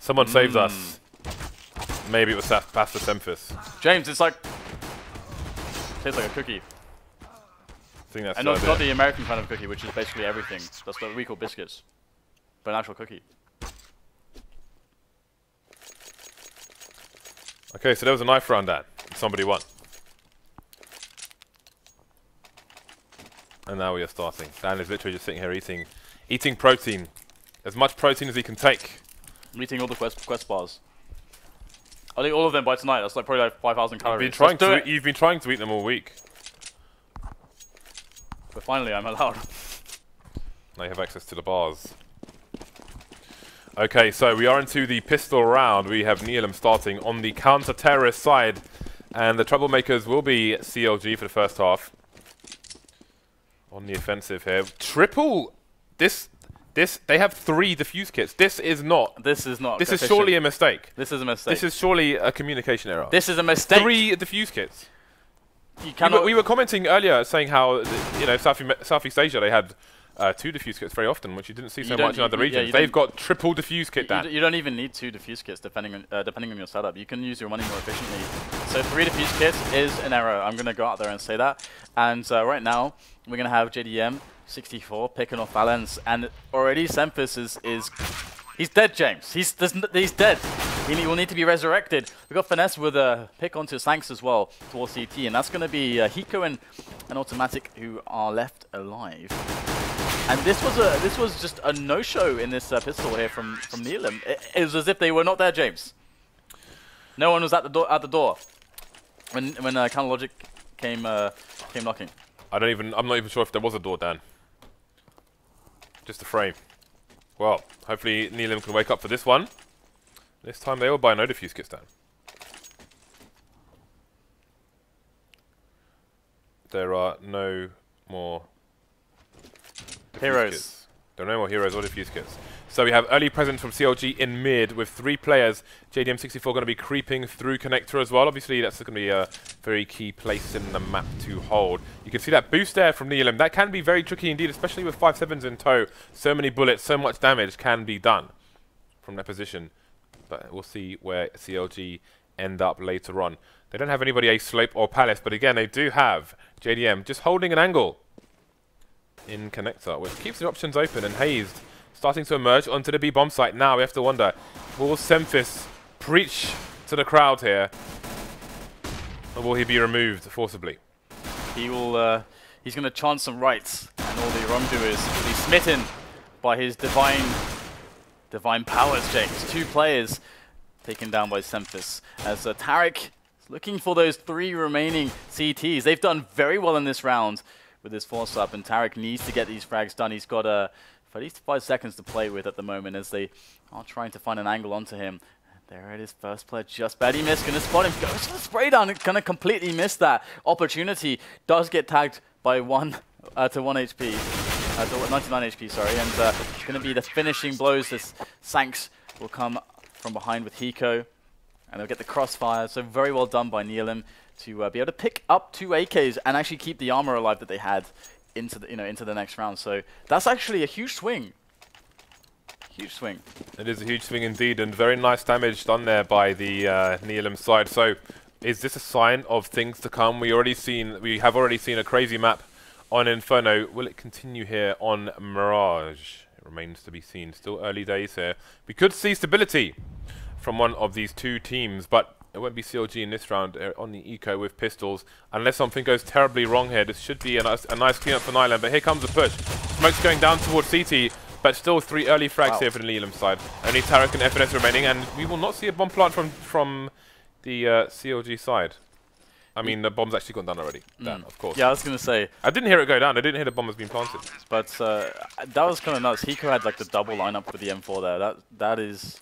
Someone saved us. Maybe it was Pastor Semphis. James, it's like... tastes like a cookie. I think that's and not the American kind of cookie, which is basically everything. That's what we call biscuits. But an actual cookie. Okay, so there was a knife round, Dan. Somebody won. And now we are starting. Dan is literally just sitting here eating protein. As much protein as he can take. I'm eating all the quest bars. I'll eat all of them by tonight. That's like probably like 5,000 calories. You've been trying to eat them all week. But finally, I'm allowed. Now you have access to the bars. Okay, so we are into the pistol round. We have Neilem starting on the counter-terrorist side. And the troublemakers will be CLG for the first half. On the offensive here. They have 3 defuse kits. This is not. This is not. This is surely a mistake. This is a mistake. This is surely a communication error. This is a mistake. 3 defuse kits. You cannot. We were commenting earlier saying how, you know, Southeast Asia, they had 2 defuse kits very often, which you didn't see so much in other regions. They've got triple defuse kit, Dan. You don't even need 2 defuse kits depending on your setup. You can use your money more efficiently. So 3 defuse kits is an error. I'm going to go out there and say that. And right now, we're going to have JDM 64 picking off balance, and already Semphis is he's dead, James. He's dead. He will need to be resurrected. We've got Finesse with a pick onto Sanks as well towards CT, and that's going to be Hiko and Automatic who are left alive. And this was just a no-show in this pistol here from Neilem. It was as if they were not there, James. No one was at the door when Counter Logic came knocking. I'm not even sure if there was a door, Dan. Just a frame. Well, hopefully Neilem can wake up for this one. This time they will buy no defuse kits, Dan. There are no more heroes. Kits. There are no more heroes or defuse kits. So we have early presence from CLG in mid with 3 players. JDM64 going to be creeping through connector as well. Obviously, that's going to be a very key place in the map to hold. You can see that boost there from Neilem. That can be very tricky indeed, especially with 5.7s in tow. So many bullets, so much damage can be done from that position. But we'll see where CLG end up later on. They don't have anybody ace slope or palace, but again, they do have JDM just holding an angle in connector, which keeps the options open, and Hazed starting to emerge onto the B bomb site. Now we have to wonder, will Semphis preach to the crowd here, or will he be removed forcibly? He will. He's going to chant some rites, and all the wrongdoers will be smitten by his divine powers. James, 2 players taken down by Semphis as Tarik is looking for those 3 remaining CTs. They've done very well in this round with his force up, and Tarik needs to get these frags done. He's got at least 5 seconds to play with at the moment as they are trying to find an angle onto him. There it is, first player just barely missed. Gonna spot him, goes for the spray down, gonna completely miss that opportunity. Does get tagged by 1 to 1 HP, to 99 HP, sorry. And gonna be the finishing blows. This Sanks will come from behind with Hiko, and they'll get the crossfire. So very well done by Neilem to be able to pick up 2 AKs and actually keep the armor alive that they had into the next round. So that's actually a huge swing. Huge swing. It is a huge swing indeed, and very nice damage done there by the Neilem side. So is this a sign of things to come? We have already seen a crazy map on Inferno. Will it continue here on Mirage? It remains to be seen. Still early days here. We could see stability from one of these 2 teams, but it won't be CLG in this round on the eco with pistols, unless something goes terribly wrong here. This should be a nice cleanup for Neilem, but here comes the push. Smoke's going down towards CT, but still 3 early frags here for the Neilem side. Only Tarik and FNS remaining, and we will not see a bomb plant from the CLG side. I mean, the bomb's actually gone down already, Dan, of course. Yeah, I was going to say. I didn't hear it go down. I didn't hear the bomb has been planted. But that was kind of nuts. Hiko had like the double lineup with the M4 there. That is...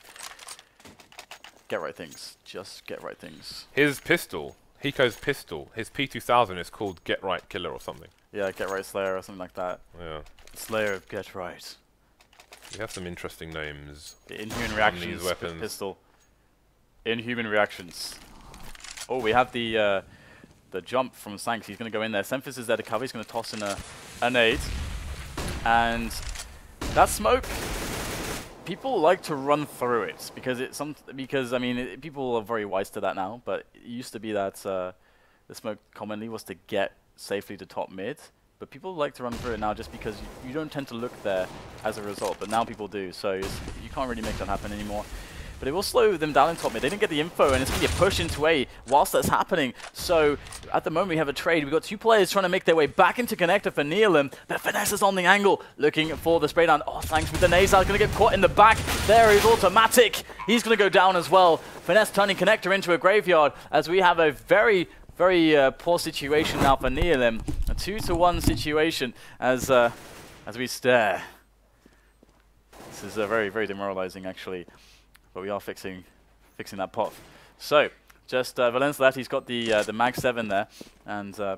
Get right things. Just get right things. His pistol, Hiko's pistol, his P2000 is called Get Right Killer or something. Yeah, Get Right Slayer or something like that. Yeah. Slayer of Get Right. We have some interesting names. The Inhuman Reactions weapons. pistol. Inhuman Reactions. Oh, we have the jump from Sanks. He's going to go in there. Semphis is there to cover. He's going to toss in a nade. And that smoke people like to run through it because I mean people are very wise to that now. But it used to be that the smoke commonly was to get safely to top mid. But people like to run through it now just because you don't tend to look there as a result. But now people do, so you can't really make that happen anymore. But it will slow them down in top mid. They didn't get the info, and it's going to be a push into A whilst that's happening. So at the moment, we have a trade. We've got two players trying to make their way back into connector for Neilem. But Finesse is on the angle, looking for the spray down. Oh, thanks with the Nazar. Going to get caught in the back. There is Automatic. He's going to go down as well. Finesse turning connector into a graveyard as we have a very poor situation now for Neilem. A 2-to-1 situation as we stare. This is very demoralizing, actually. But we are fixing that pot. So just Valens left. He's got the Mag 7 there, and to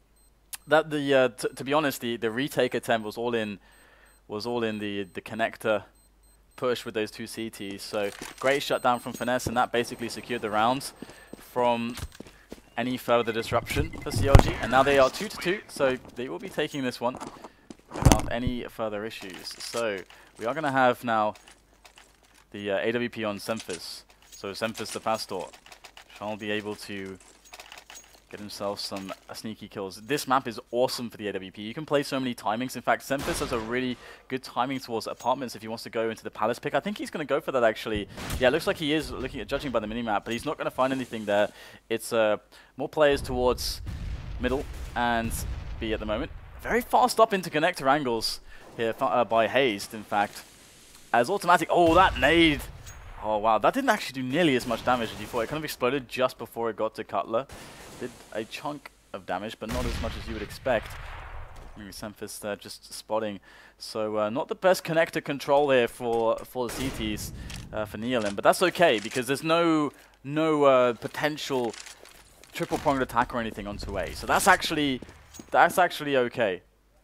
be honest, the retake attempt was all in the connector push with those two CTs. So great shutdown from Finesse, and that basically secured the rounds from any further disruption for CLG. And now they are 2-2, so they will be taking this one without any further issues. So we are going to have now the AWP on Semphis. So Semphis the Pastor shall be able to get himself some sneaky kills. This map is awesome for the AWP. You can play so many timings. In fact, Semphis has a really good timing towards apartments if he wants to go into the Palace pick. I think he's going to go for that, actually. Yeah, it looks like he is judging by the minimap, but he's not going to find anything there. It's more players towards middle and B at the moment. Very fast up into connector angles here by Hazed, in fact. As Automatic, oh, that nade. Oh, wow, that didn't actually do nearly as much damage as you thought. It kind of exploded just before it got to Cutler. Did a chunk of damage, but not as much as you would expect. Maybe Semphis there just spotting. So not the best connector control here for the CTs for Neilem, but that's okay because there's no potential triple pronged attack or anything onto A. So that's actually okay.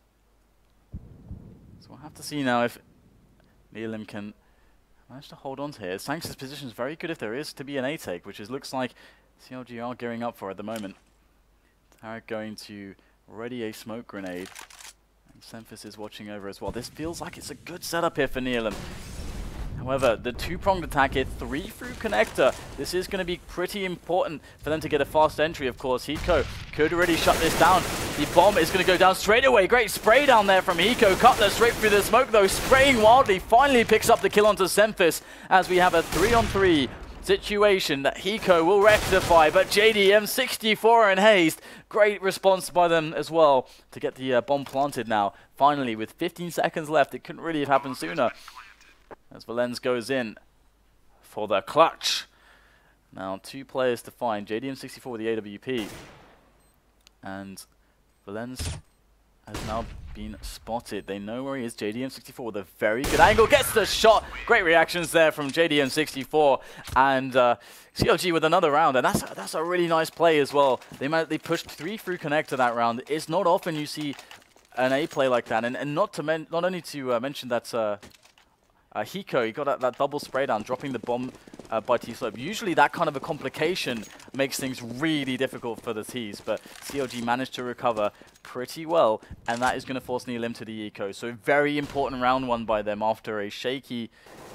So we'll have to see now if Neilem can manage to hold on to here. Sanks' position is very good if there is to be an A take, which looks like CLG are gearing up for at the moment. Tarek going to ready a smoke grenade. And Semphis is watching over as well. This feels like it's a good setup here for Neilem. However, the two-pronged attack here, 3 through connector. This is going to be pretty important for them to get a fast entry, of course. Hiko could already shut this down. The bomb is going to go down straight away. Great spray down there from Hiko. Cutler straight through the smoke, though, spraying wildly. Finally picks up the kill onto Semphis as we have a 3-on-3 situation that Hiko will rectify. But JDM64 and Hazed, great response by them as well to get the bomb planted now. Finally, with 15 seconds left, it couldn't really have happened sooner. As Valens goes in for the clutch. Now 2 players to find. JDM64 with the AWP. And Valens has now been spotted. They know where he is. JDM64 with a very good angle. Gets the shot. Great reactions there from JDM64. And CLG with another round. And that's a really nice play as well. They pushed 3 through connector that round. It's not often you see an A play like that. And not only to mention that Hiko, he got that double spray down, dropping the bomb by T-Slope. Usually that kind of a complication makes things really difficult for the Ts, but CLG managed to recover pretty well, and that is going to force Neilem to the eco. So very important round 1 by them after a shaky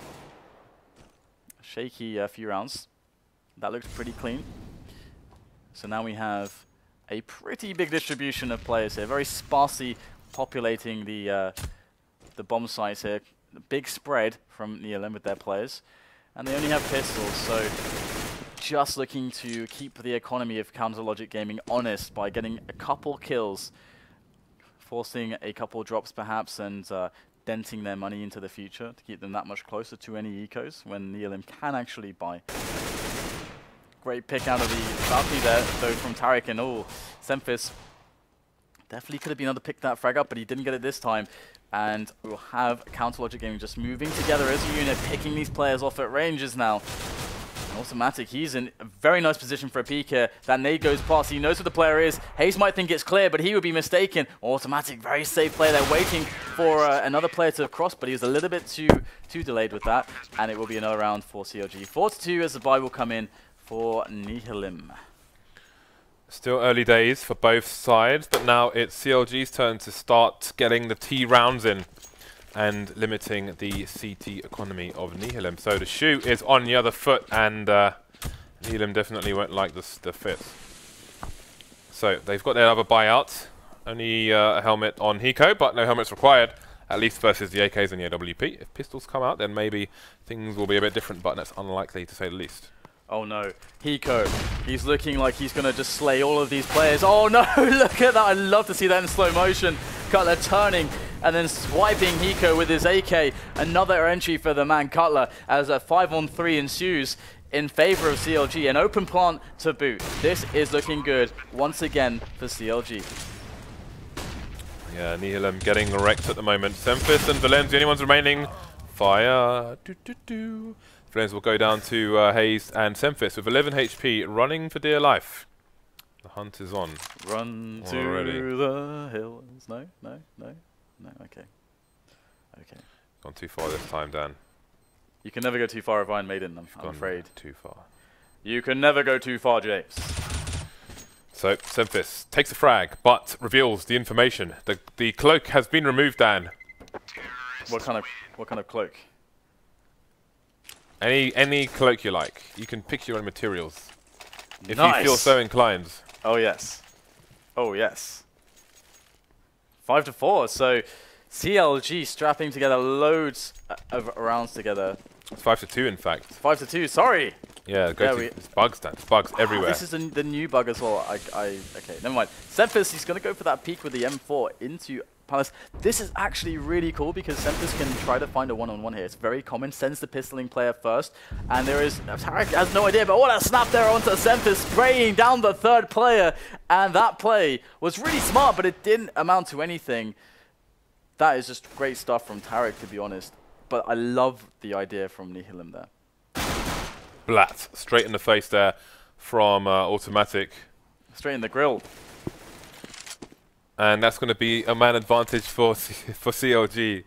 few rounds. That looks pretty clean. So now we have a pretty big distribution of players here, very sparsely populating the bomb sites here. Big spread from Neilem with their players, and they only have pistols, so just looking to keep the economy of Counter Logic Gaming honest by getting a couple kills, forcing a couple drops perhaps, and denting their money into the future to keep them that much closer to any ecos when Neilem can actually buy. Great pick out of the balcony there, though, from Tarek, and Semphis definitely could have been able to pick that frag up, but he didn't get it this time. And we'll have Counter Logic Gaming just moving together as a unit, picking these players off at ranges now. And Automatic, he's in a very nice position for a peek here. That nade goes past, he knows what the player is. Hayes might think it's clear, but he would be mistaken. Automatic, very safe player there, waiting for another player to cross, but he was a little bit too delayed with that. And it will be another round for CLG. 4-2 as the buy will come in for Neilem. Still early days for both sides, but now it's CLG's turn to start getting the T rounds in. and limiting the CT economy of Nihilum. So the shoe is on the other foot, and Nihilum definitely won't like the fit. So they've got their other buyout. Only a helmet on Hiko, but no helmets required, at least versus the AKs and the AWP. If pistols come out, then maybe things will be a bit different, but that's unlikely to say the least. Oh no, Hiko, he's looking like he's going to just slay all of these players. Oh no, look at that, I love to see that in slow motion. Cutler turning and then swiping Hiko with his AK. Another entry for the man Cutler as a 5-on-3 ensues in favor of CLG. An open plant to boot. This is looking good once again for CLG. Yeah, Nihilum getting wrecked at the moment. Semphis and Valen's the only ones remaining. Fire. Flames will go down to Hayes and Semphis with 11 HP, running for dear life. The hunt is on. Run already. to the hills. No, okay. Okay. Gone too far this time, Dan. You can never go too far of Iron Maiden, I'm afraid. Too far. You can never go too far, James. So, Semphis takes a frag, but reveals the information. The cloak has been removed, Dan. What kind of cloak? Any cloak you like. You can pick your own materials. If Nice. you feel so inclined. Oh yes. Oh yes. 5-4, so CLG strapping together loads of rounds together. It's 5-2 in fact. 5-2, sorry! Yeah, it's bugs, Dan. It's bugs everywhere. This is the new bug as well. Okay, never mind. Semphis, he's going to go for that peek with the M4 into Palace. This is actually really cool because Semphis can try to find a one-on-one here. It's very common. Sends the pistoling player first. And there is... Tarek has no idea, but what a snap there onto Semphis, spraying down the third player. And that play was really smart, but it didn't amount to anything. That is just great stuff from Tarek, to be honest. But I love the idea from Nihilum there. Blat, straight in the face there from Automatic. Straight in the grill. And that's going to be a man advantage for CLG.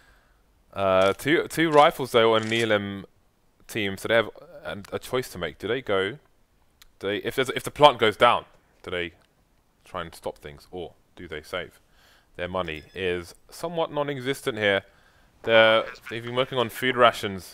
Two rifles though on a Nihilum team, so they have a choice to make. Do they go? If the plant goes down, do they try and stop things, or do they save? Their money is somewhat non-existent here. They've been working on food rations,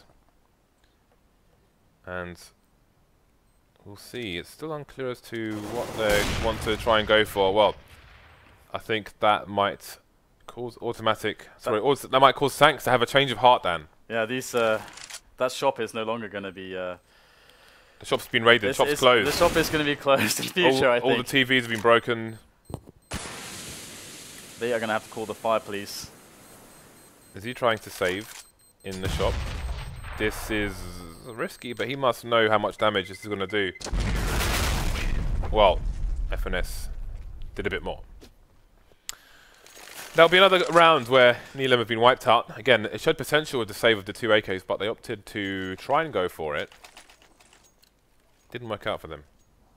and we'll see. It's still unclear as to what they want to try and go for. Well, I think that might cause Automatic. Sorry, that might cause Sanks to have a change of heart, Dan. Yeah, that shop is no longer going to be... the shop's been raided, the shop's closed. The shop is going to be closed in future, I think. All the TVs have been broken. They are going to have to call the fire police. Is he trying to save in the shop? This is risky, but he must know how much damage this is going to do. Well, FNS did a bit more. There'll be another round where Nihilum have been wiped out. Again, it showed potential with the save of the two AKs, but they opted to try and go for it. Didn't work out for them.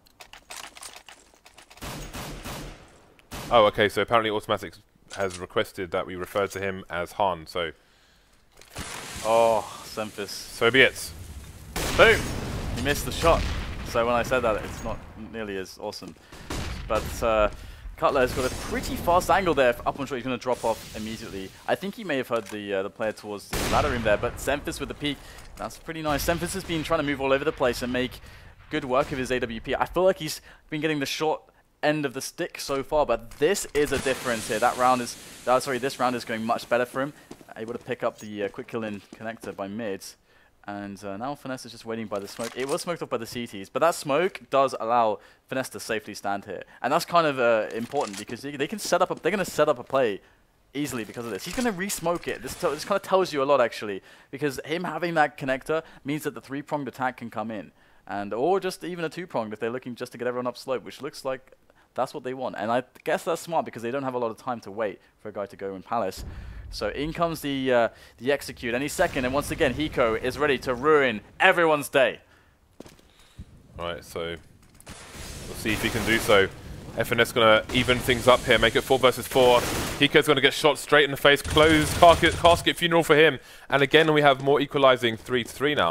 Oh, okay, so apparently Automatic has requested that we refer to him as Han, so... Oh, Semphis. So be it. Boom! He missed the shot. So when I said that, it's not nearly as awesome. But Cutler has got a pretty fast angle there. Up on shot, he's going to drop off immediately. I think he may have heard the player towards the ladder room there, but Semphis with the peek. That's pretty nice. Semphis has been trying to move all over the place and make good work of his AWP. I feel like he's been getting the short end of the stick so far, but this is a difference here. This round is going much better for him. Able to pick up the quick kill in connector by mids. And now Finesse is just waiting by the smoke. It was smoked off by the CTs, but that smoke does allow Finesse to safely stand here. And that's kind of important because they can set up they're going to set up a play easily because of this. He's going to re-smoke it. This kind of tells you a lot, actually, because him having that connector means that the three-pronged attack can come in. Or just even a two-pronged if they're looking just to get everyone up slope, which looks like that's what they want. And I guess that's smart because they don't have a lot of time to wait for a guy to go in Palace. So in comes the execute any second, and once again Hiko is ready to ruin everyone's day. Alright, so we'll see if he can do so. FNS gonna even things up here, make it 4 versus 4. Hiko's gonna get shot straight in the face, closed casket funeral for him. And again we have more equalizing 3-3 now.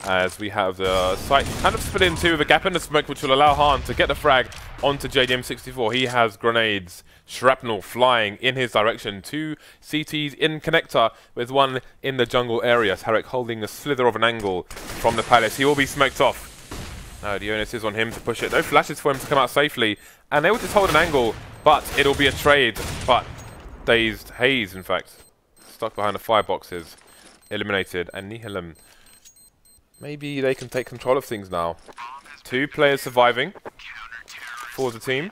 as we have the site kind of split in two with a gap in the smoke, which will allow Han to get the frag onto JDM64. He has grenades, shrapnel flying in his direction. 2 CTs in connector with 1 in the jungle area. Tarek holding a slither of an angle from the palace. He will be smoked off. Now the onus is on him to push it. No flashes for him to come out safely, and they will just hold an angle, but it'll be a trade. But Dazed Haze, in fact, stuck behind the fireboxes, eliminated, and Nihilum. Maybe they can take control of things now. 2 players surviving for the team.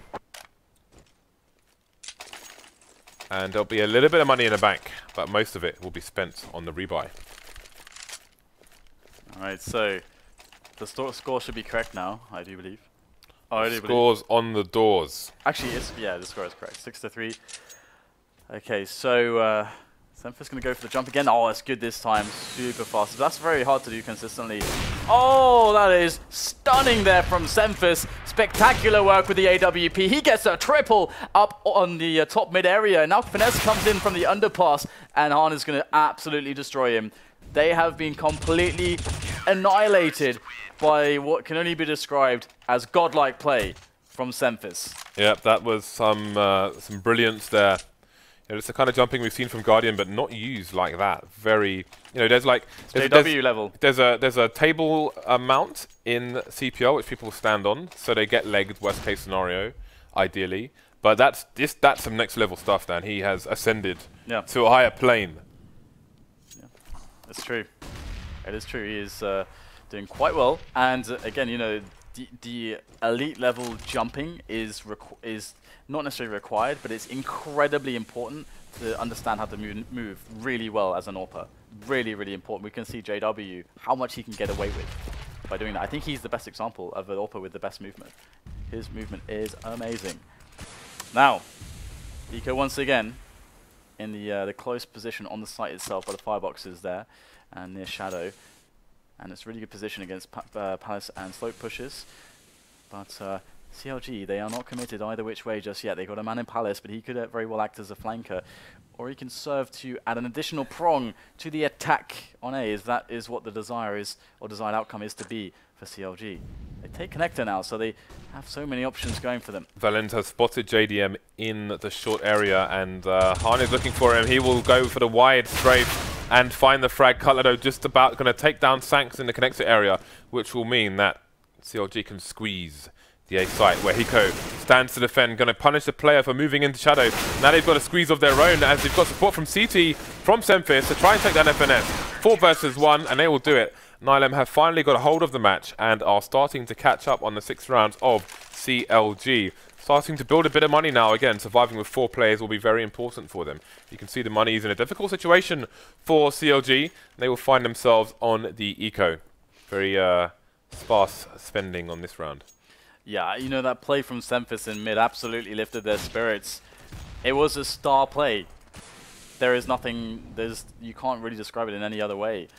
And there'll be a little bit of money in the bank, but most of it will be spent on the rebuy. Alright, so the score should be correct now, I do believe. Oh, I do Scores on the doors. Actually, the score is correct. 6-3. Okay, so Semphis going to go for the jump again. Oh, it's good this time. Super fast. That's very hard to do consistently. Oh, that is stunning there from Semphis. Spectacular work with the AWP. He gets a triple up on the top mid area. Now Finesse comes in from the underpass, and Han is going to absolutely destroy him. They have been completely annihilated by what can only be described as godlike play from Semphis. Yep, that was some brilliance there. It's the kind of jumping we've seen from Guardian, but not used like that. Very, there's like JW level. There's a table mount in CPL which people stand on, so they get legged. Worst case scenario, ideally. But that's some next level stuff. Dan, he has ascended to a higher plane. Yeah, that's true. It is true. He is doing quite well, and again, the elite level jumping is not necessarily required, but it's incredibly important to understand how to move really well as an AWPer. Really, really important. We can see JW, how much he can get away with by doing that. I think he's the best example of an AWPer with the best movement. His movement is amazing. Now, Eco once again in the close position on the site itself, where the firebox is there and near Shadow. And it's really good position against Palace and Slope pushes. But CLG, they are not committed either which way just yet. They've got a man in Palace, but he could very well act as a flanker. Or he can serve to add an additional prong to the attack on A, as that is what the desire is, or desired outcome is to be for CLG. They take Connector now, so they have so many options going for them. Valent has spotted JDM in the short area, and Han is looking for him. He will go for the wide strafe and find the frag. Cutler just about going to take down Sanks in the connector area, which will mean that CLG can squeeze the A site, where Hiko stands to defend, going to punish the player for moving into Shadow. Now they've got a squeeze of their own, as they've got support from CT, from Semphis, to try and take down FNS. 4 versus 1, and they will do it. Nihilum have finally got a hold of the match, and are starting to catch up on the 6 rounds of CLG. Starting to build a bit of money now. Again, surviving with 4 players will be very important for them. You can see the money is in a difficult situation for CLG. They will find themselves on the Eco. Very sparse spending on this round. Yeah, that play from Semphis in mid absolutely lifted their spirits. It was a star play. There is nothing, you can't really describe it in any other way.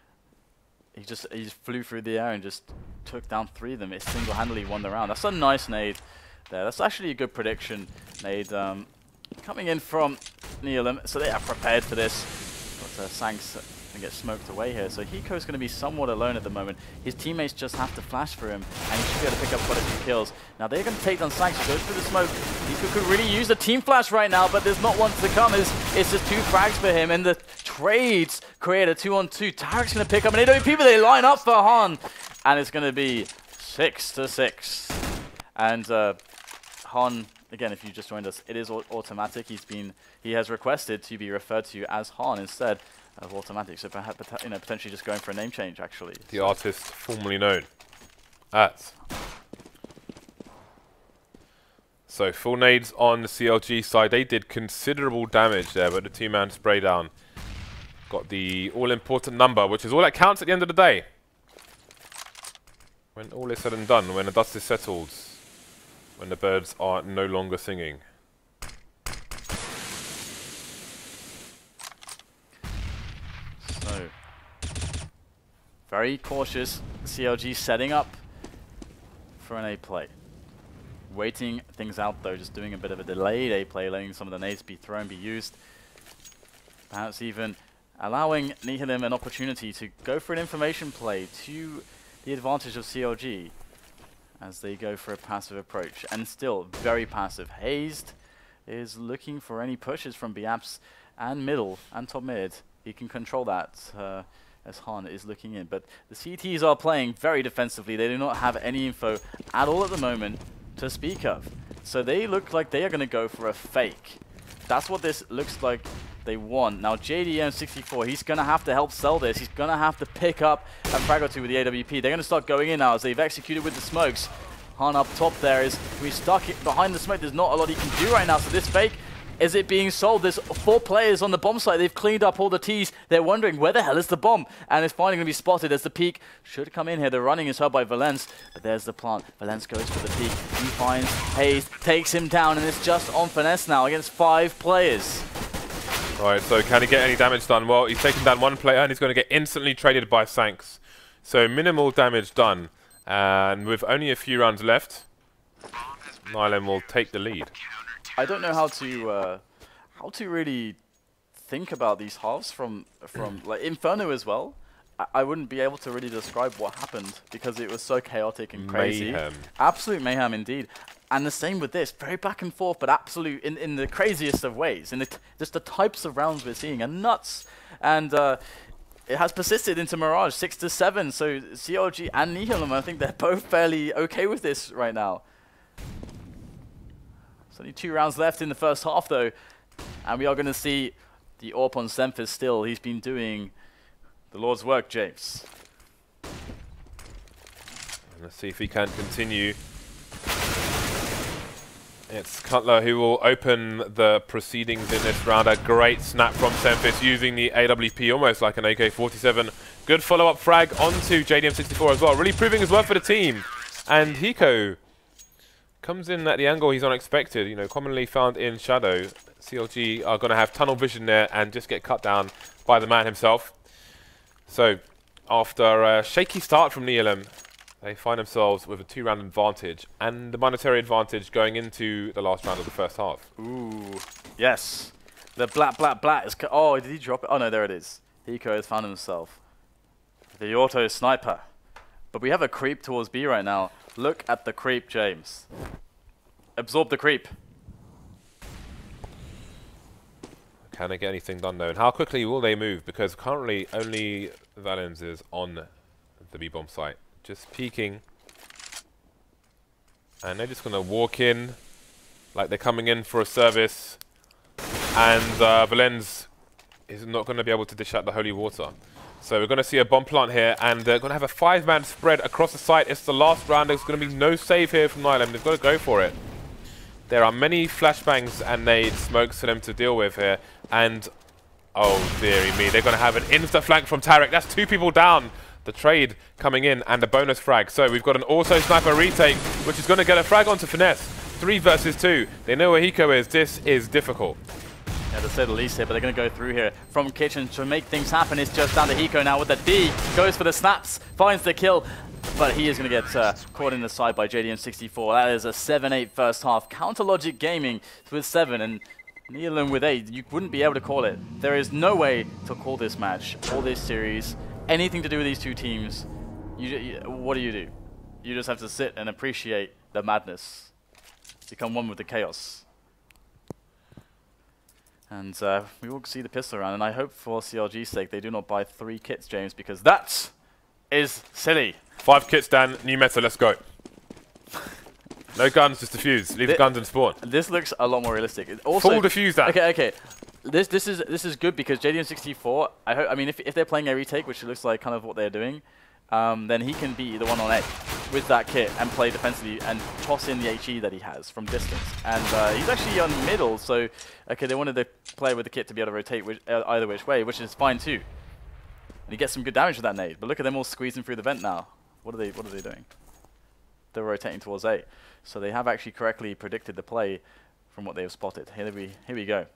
He just flew through the air and just took down 3 of them. It single-handedly won the round. That's a nice nade there. That's actually a good prediction nade coming in from Nihilum. So they are prepared for this. But Sanks can get smoked away here. So Hiko's going to be somewhat alone at the moment. His teammates just have to flash for him, and he should be able to pick up quite a few kills. Now they're going to take down Sanks. He goes through the smoke. Hiko could really use a team flash right now, but there's not one to come. It's just 2 frags for him, and the trades create a 2-on-2. Tarek's going to pick up an AWP, but they line up for Han, and it's going to be 6-6. And Han, again, if you just joined us, it is automatic. He has requested to be referred to as Han instead of automatic, so perhaps potentially just going for a name change. Actually, the artist formerly known as. So full nades on the CLG side. They did considerable damage there, but the 2-man spray down got the all-important number, which is all that counts at the end of the day. When all is said and done, when the dust is settled, when the birds are no longer singing. So, very cautious CLG setting up for an A play. Waiting things out though, just doing a bit of a delayed A play, letting some of the nades be thrown, be used. Perhaps even allowing Nihilum an opportunity to go for an information play to the advantage of CLG as they go for a passive approach. And still very passive. Hazed is looking for any pushes from Biaps and middle and top mid. He can control that as Han is looking in. But the CTs are playing very defensively. They do not have any info at all at the moment to speak of. So they look like they are going to go for a fake. That's what this looks like they want. Now JDM64, he's going to have to help sell this. He's going to have to pick up a frag or two with the AWP. They're going to start going in now as they've executed with the smokes. Han up top there is, we stuck it behind the smoke. There's not a lot he can do right now. So this fake, is it being sold? There's 4 players on the bomb site. They've cleaned up all the T's. They're wondering where the hell is the bomb? And it's finally going to be spotted as the peak should come in here. The running is held by Valence, but there's the plant. Valence goes for the peak. He finds Hayes, takes him down, and it's just on Finesse now against 5 players. Right, so can he get any damage done? Well, he's taken down 1 player and he's going to get instantly traded by Sanks. So minimal damage done. And with only a few rounds left, Nihilum will take the lead. I don't know how to really think about these halves from like Inferno as well. I wouldn't be able to really describe what happened because it was so chaotic and crazy. Mayhem. Absolute mayhem indeed. And the same with this, very back and forth, but absolute in the craziest of ways. And just the types of rounds we're seeing are nuts. And it has persisted into Mirage 6-7. So CLG and Nihilum, I think they're both fairly okay with this right now. There's only 2 rounds left in the first half though. And we are going to see the AWP on Semphis still. He's been doing the Lord's work, James. Let's see if he can continue. It's Cutler who will open the proceedings in this round. A great snap from Semphis using the AWP almost like an AK-47. Good follow-up frag onto JDM64 as well. Really proving his worth for the team. And Hiko comes in at the angle he's unexpected. You know, commonly found in Shadow. CLG are going to have tunnel vision there and just get cut down by the man himself. So, after a shaky start from Nihilum, they find themselves with a 2-round advantage and the monetary advantage going into the last round of the first half. Ooh, yes. The black is... Oh, did he drop it? Oh, no, there it is. Hiko has found himself the auto sniper. But we have a creep towards B right now. Look at the creep, James. Absorb the creep. Can they get anything done though? And how quickly will they move? Because currently only Valens is on the B-bomb site. Just peeking. And they're just going to walk in like they're coming in for a service. And Valens is not going to be able to dish out the holy water. So we're going to see a bomb plant here, and they're going to have a 5-man spread across the site. It's the last round. There's going to be no save here from Nihilum. They've got to go for it. There are many flashbangs and nade smokes for them to deal with here. And, oh dearie me, they're going to have an insta-flank from Tarek. That's 2 people down. The trade coming in and a bonus frag. So we've got an auto sniper retake, which is going to get a frag onto Finesse. 3 versus 2. They know where Hiko is. This is difficult. Yeah, to say the least here, but they're going to go through here from Kitchen to make things happen. It's just down to Hiko now with the D. Goes for the snaps, finds the kill, but he is going to get caught in the side by JDM64. That is a 7-8 first half. Counter Logic Gaming with 7 and Nihilum with 8. You wouldn't be able to call it. There is no way to call this match or this series. Anything to do with these 2 teams, what do? You just have to sit and appreciate the madness. Become one with the chaos. And we will see the pistol round, and I hope for CLG's sake they do not buy 3 kits, James, because that is silly. 5 kits, Dan. New meta, let's go. No guns, just defuse. Leave the guns and spawn. This looks a lot more realistic. Also, full defuse that. Okay. This is good because JDM64. I mean, if they're playing a retake, which looks like kind of what they're doing, then he can be the one on edge with that kit and play defensively and toss in the HE that he has from distance. And he's actually on middle, so okay, they wanted the player with the kit to be able to rotate either which way, which is fine too. And he gets some good damage with that nade. But look at them all squeezing through the vent now. What are they doing? They're rotating towards A. So they have actually correctly predicted the play from what they have spotted. Here we go.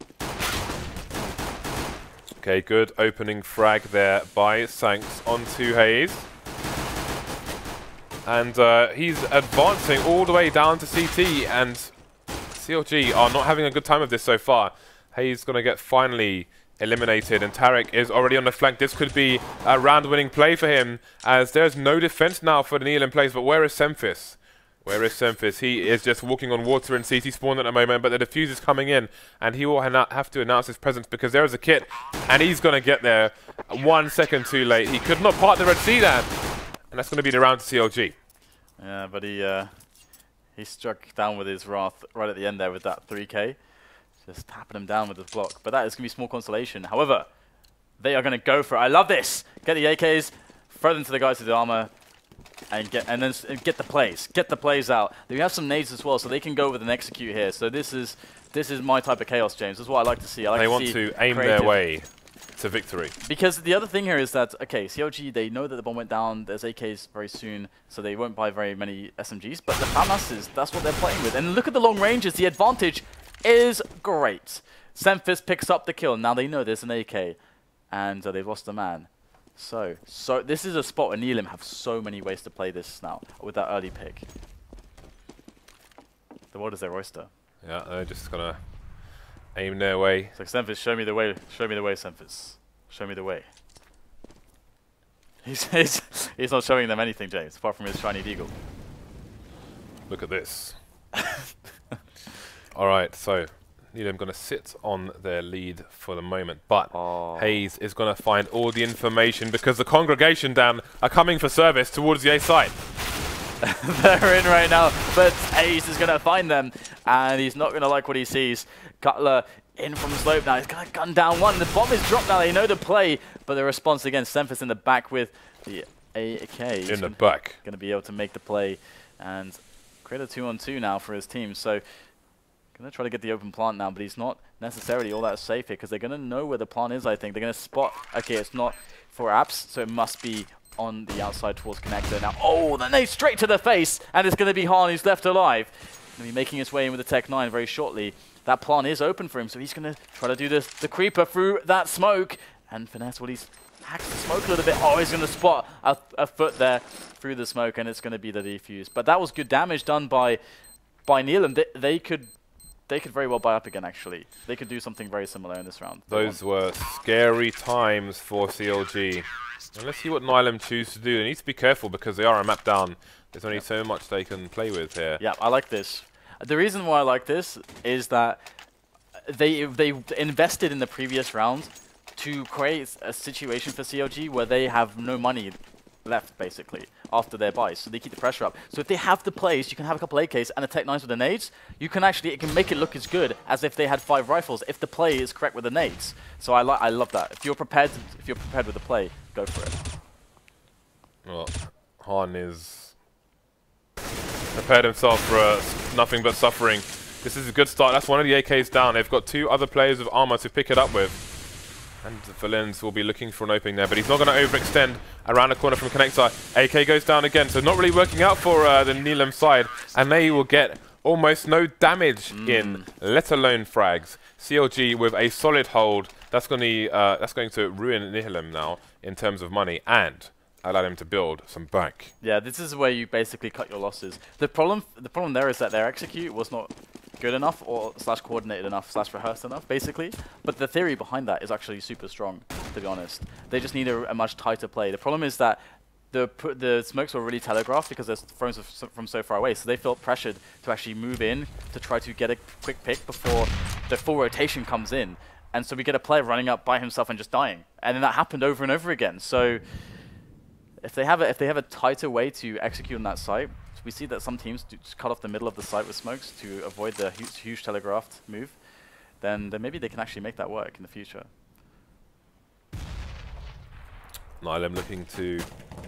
Okay, good opening frag there by Sanks onto Hayes. And he's advancing all the way down to CT, and CLG are not having a good time of this so far. Hayes going to get finally eliminated, and Tarek is already on the flank. This could be a round-winning play for him, as there's no defense now for the Neilem plays. But where is Semphis? Where is Semphis? He is just walking on water in CT spawn at the moment, but the defuse is coming in, and he will have to announce his presence because there is a kit, and he's going to get there 1 second too late. He could not part the Red Sea there, and that's going to be the round to CLG. Yeah, but he struck down with his Wrath right at the end there with that 3k. Just tapping him down with his block. But that is going to be small consolation. However, they are going to go for it. I love this. Get the AKs, throw them to the guys with the armor, and then get the plays. Get the plays out. They have some nades as well, so they can go with an execute here. So this is my type of chaos, James. This is what I like to see. I like they to want see to aim their way to victory. Because the other thing here is that, okay, CLG, they know that the bomb went down, there's AKs very soon, so they won't buy very many SMGs, but the FAMASs, that's what they're playing with. And look at the long ranges, the advantage is great. Semphis picks up the kill, now they know there's an AK, and they've lost a man. So this is a spot where Neilem have so many ways to play this now, with that early pick. The world is their oyster. Yeah, they're just going to aim their way. It's like, Semphis, show me the way, Semphis. Show me the way. He's not showing them anything, James, apart from his shiny deagle. Look at this. Alright, so Neilem going to sit on their lead for the moment, but Hayes is going to find all the information because the congregation, Dan, are coming for service towards the A site. They're in right now, but Hayes is going to find them, and he's not going to like what he sees. Cutler in from slope now. He's going to gun down one. The bomb is dropped now. They know the play, but the response again, Semphis in the back with the AK. In the back. Going to be able to make the play and create a 2-on-2 now for his team. So going to try to get the open plant now, but he's not necessarily all that safe here because they're going to know where the plant is, I think. They're going to spot, okay, it's not for apps, so it must be on the outside towards connector. Now, oh, then they straight to the face, and it's going to be Han who's left alive. Going to be making his way in with the Tech 9 very shortly. That plant is open for him, so he's going to try to do the creeper through that smoke. And Finesse, well, he's hacked the smoke a little bit. Oh, he's going to spot a foot there through the smoke, and it's going to be the defuse. But that was good damage done by Neilem. They could very well buy up again, actually. They could do something very similar in this round. Those were scary times for CLG. And let's see what Neilem choose to do. They need to be careful because they are a map down. There's only so much they can play with here. Yeah, I like this. The reason why I like this is that they invested in the previous round to create a situation for CLG where they have no money left, basically, after their buys, so they keep the pressure up. So if they have the plays, you can have a couple AKs and a Tech 9s with the nades, you can actually, it can make it look as good as if they had 5 rifles, if the play is correct with the nades. So I love that. If you're prepared with the play, go for it. Well, Han is prepared himself for nothing but suffering. This is a good start. That's one of the AKs down. They've got 2 other players with armor to pick it up with. And Valens will be looking for an opening there, but he's not going to overextend around the corner from Connector. AK goes down again, so not really working out for the Neilem side, and they will get almost no damage in, let alone frags. CLG with a solid hold. That's going to ruin Neilem now in terms of money and allow them to build some bank. Yeah, this is where you basically cut your losses. The problem there is that their execute was not good enough or / coordinated enough / rehearsed enough, basically. But the theory behind that is actually super strong, to be honest. They just need a much tighter play. The problem is that the smokes were really telegraphed because they're thrown from so far away, so they felt pressured to actually move in to try to get a quick pick before the full rotation comes in. And so we get a player running up by himself and just dying. And then that happened over and over again. So if they have a tighter way to execute on that site, we see that some teams just cut off the middle of the site with smokes to avoid the huge telegraphed move, then maybe they can actually make that work in the future. Neilem looking to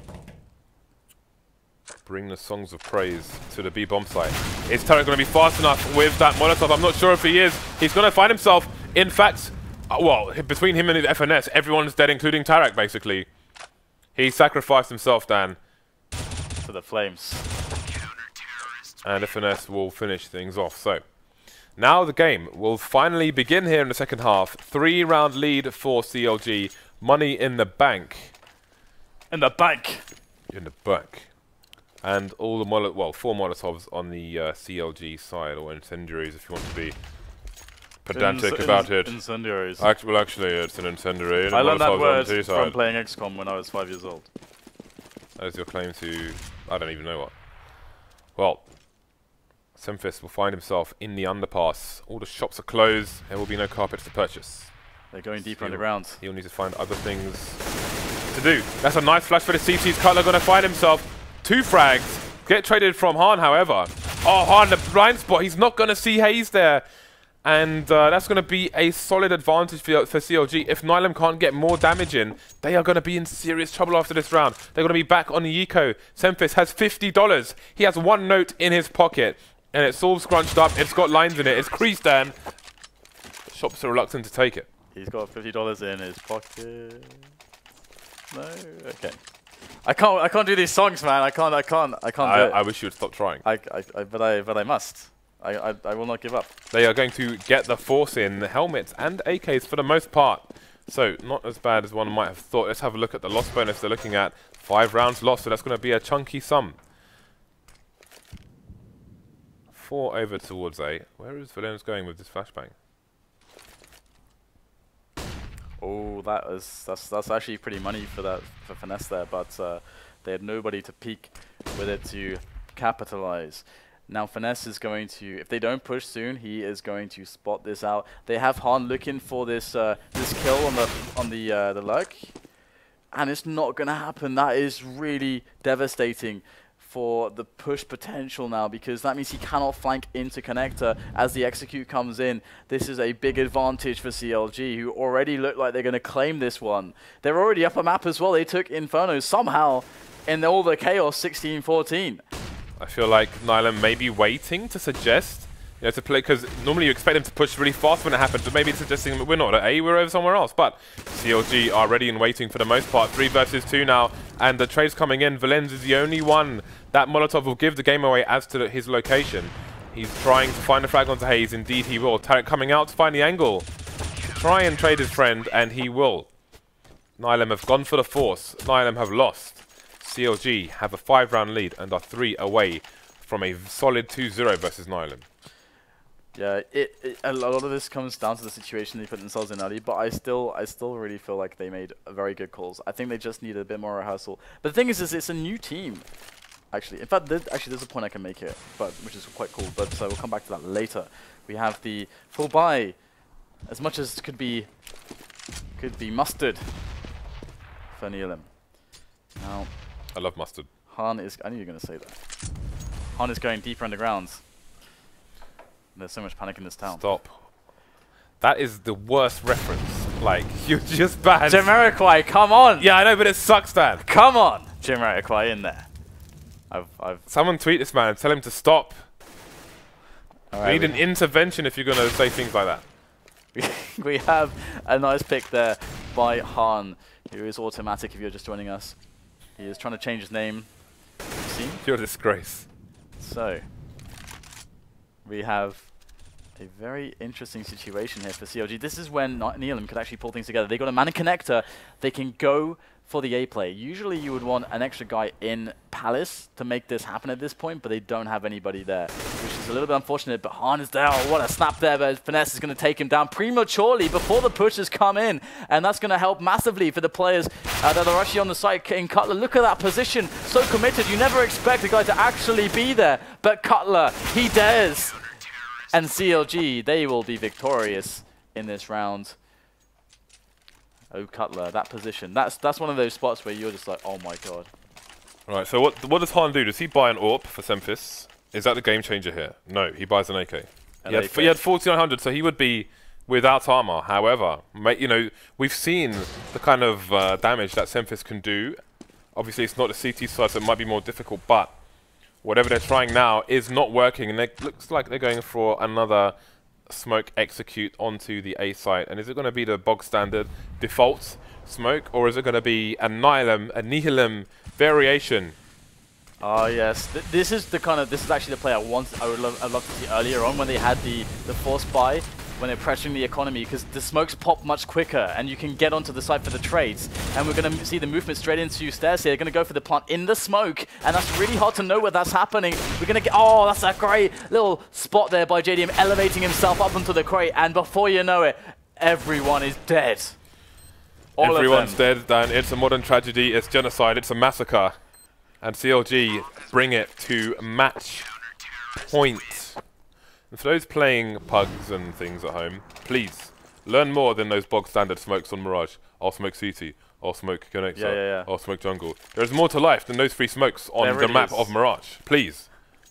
bring the songs of praise to the B-bomb site. Is Tarek going to be fast enough with that Molotov? I'm not sure if he is. He's going to find himself, in fact, well, between him and the FNS, everyone's dead, including Tarek, basically. He sacrificed himself, Dan. To the flames. And FNS will finish things off. So, now the game will finally begin here in the second half. 3-round lead for CLG. Money in the bank. In the bank. In the bank. And all the 4 Molotovs on the CLG side, or incendiaries if you want to be pedantic about it. Incendiaries. Well, actually, it's an incendiary. I learned that word from playing XCOM when I was 5 years old. That is your claim to... I don't even know what. Well, Semfis will find himself in the underpass. All the shops are closed. There will be no carpets to purchase. They're going deeper underground. He'll need to find other things to do. That's a nice flash for the CT's. Cutler going to find himself 2 frags. Get traded from Han, however. Oh, Han, the blind spot. He's not going to see Hayes there. And that's going to be a solid advantage for CLG. If Nylem can't get more damage in, they are going to be in serious trouble after this round. They're going to be back on the eco. Semfis has $50. He has 1 note in his pocket. And it's all scrunched up. It's got lines in it. It's creased down. Shops are reluctant to take it. He's got $50 in his pocket. No? Okay. I can't do these songs, man. I can't do it. I wish you would stop trying. But I must. I will not give up. They are going to get the force in helmets and AKs for the most part. So not as bad as one might have thought. Let's have a look at the loss bonus they're looking at. 5 rounds lost, so that's going to be a chunky sum. 4 over towards A. Where is Valens going with this flashbang? Oh, that's actually pretty money for Finesse there, but they had nobody to peek with it to capitalize. Now Finesse is going to, if they don't push soon, he is going to spot this out. They have Han looking for this this kill on the lurk, and it's not going to happen. That is really devastating for the push potential now, because that means he cannot flank into Connector as the execute comes in. This is a big advantage for CLG, who already look like they're going to claim this one. They're already up a map as well. They took Inferno somehow in all the chaos 16-14. I feel like Nylem may be waiting to suggest, you know, to play, because normally you expect them to push really fast when it happens, but maybe it's suggesting that we're not at A, we're over somewhere else. But CLG are ready and waiting for the most part. 3 versus 2 now, and the trade's coming in. Valens is the only one that Molotov will give the game away as to his location. He's trying to find the frag onto Hayes. Indeed he will. Tarek coming out to find the angle. Try and trade his friend, and he will. Nylem have gone for the force. Nylem have lost. CLG have a 5-round lead and are 3 away from a solid 2-0 versus Nylem. Yeah, a lot of this comes down to the situation they put themselves in early, but I still really feel like they made very good calls. I think they just need a bit more rehearsal. But the thing is it's a new team. Actually, in fact, there's a point I can make here, which is quite cool. But we'll come back to that later. We have the full buy, as much as could be mustard for Nylem. Now, I love mustard. Han is. I knew you were going to say that. Han is going deeper underground. There's so much panic in this town. Stop. That is the worst reference. Like, you're just bad. Jamiroquai, come on! Yeah, I know, but it sucks, Dan. Come on! Jamiroquai in there. Someone tweet this man and tell him to stop. Right, we need an intervention if you're going to say things like that. We have a nice pick there by Han, who is automatic if you're just joining us. He is trying to change his name. See? You're a disgrace. So, we have a very interesting situation here for CLG. This is when Nylem could actually pull things together. They got a mana connector. They can go for the A play. Usually you would want an extra guy in Palace to make this happen at this point, but they don't have anybody there, which is a little bit unfortunate. But Han is there. Oh, what a snap there, but Finesse is going to take him down prematurely before the pushes come in, and that's going to help massively for the players that are actually on the side. In Cutler, look at that position. So committed. You never expect a guy to actually be there, but Cutler, he dares. And CLG, they will be victorious in this round. Oh, Cutler, that position. That's one of those spots where you're just like, oh my god. Right, so what does Han do? Does he buy an AWP for Semfis? Is that the game changer here? No, he buys an AK. He had 4,900, so he would be without armor. However, you know, we've seen the kind of damage that Semfis can do. Obviously, it's not the CT side, so it might be more difficult, but whatever they're trying now is not working, and it looks like they're going for another smoke execute onto the A site. And is it going to be the bog standard default smoke, or is it going to be a Nihilum variation? Oh yes, this is actually the play I would love to see earlier on when they had the force buy, when they're pressuring the economy, because the smokes pop much quicker and you can get onto the site for the trades. And we're going to see the movement straight into stairs here. They're going to go for the plant in the smoke, and that's really hard to know where that's happening. We're going to get, oh, that's a great little spot there by JDM, elevating himself up onto the crate, and before you know it, everyone is dead. Everyone's dead, Dan. It's a modern tragedy. It's genocide. It's a massacre. And CLG bring it to match point. And for those playing pugs and things at home, please learn more than those bog standard smokes on Mirage. I'll smoke CT. I'll smoke Connector. I'll smoke Jungle. There's more to life than those 3 smokes on the map of Mirage. Please.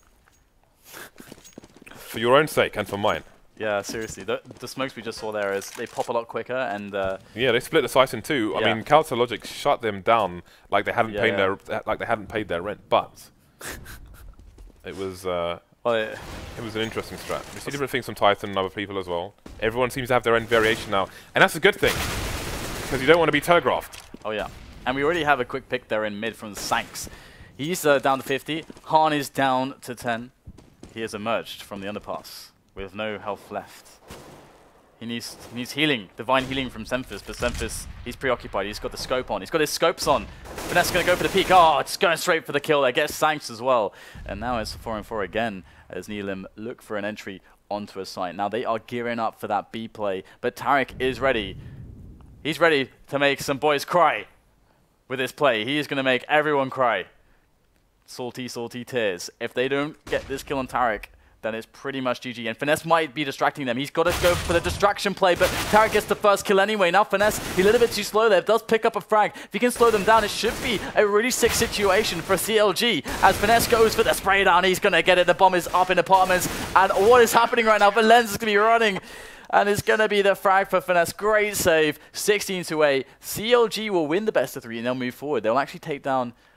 For your own sake and for mine. Yeah, seriously. The smokes we just saw there, is they pop a lot quicker, and yeah, they split the site in 2. I mean, Calcer Logic shut them down like they hadn't paid their rent, but it was it was an interesting strat. We see different things from Titan and other people as well. Everyone seems to have their own variation now, and that's a good thing because you don't want to be telegraphed. Oh yeah, and we already have a quick pick there in mid from Sanks. He's down to 50. Han is down to 10. He has emerged from the underpass with no health left. He needs healing, divine healing from Semphis, but Semphis, he's preoccupied. He's got the scope on. He's got his scopes on. Finesse going to go for the peek. Oh, it's going straight for the kill. That gets Sanks as well. And now it's 4-4 again as Neelim look for an entry onto a site. Now they are gearing up for that B play, but Taric is ready. He's ready to make some boys cry with this play. He is going to make everyone cry. Salty, salty tears. If they don't get this kill on Taric, then it's pretty much GG. And Finesse might be distracting them. He's got to go for the distraction play, but Taric gets the first kill anyway. Now Finesse, he's a little bit too slow there. Does pick up a frag. If he can slow them down, it should be a really sick situation for CLG. As Finesse goes for the spray down, he's going to get it. The bomb is up in apartments. And what is happening right now? Valenz is going to be running. And it's going to be the frag for Finesse. Great save. 16-8. CLG will win the best of 3 and they'll move forward. They'll actually take down